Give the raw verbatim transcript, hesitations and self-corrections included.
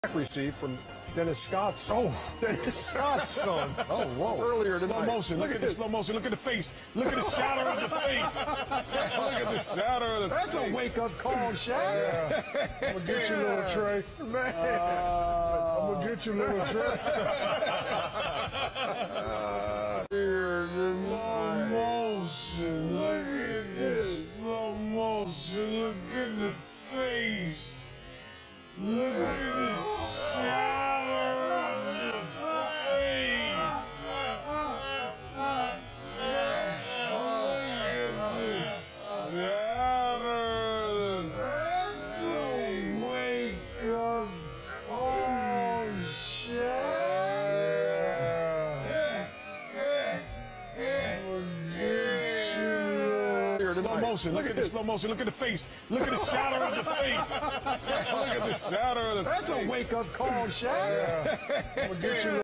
received from Dennis Scott's son. Oh, Dennis Scott's son. Oh, whoa. Earlier slow tonight. motion. Look, Look at the slow motion. Look at the face. Look at the shadow of the face. Look at the shadow of the That's face. a wake-up call, Shaq. Yeah. I'm going to get you, little Trey. Man. Uh, I'm going to get you, little Trey. Slow motion. Look at this slow motion. Look at the face. Look at the shadow of the face. Look at the shadow of the face. Wake up, oh, Shaq. Slow motion. Look at the slow motion. Look at the face. Look at the shadow of the face. Look at the shadow of the face. That's a wake-up call, Shaq. Yeah. I'm gonna get you.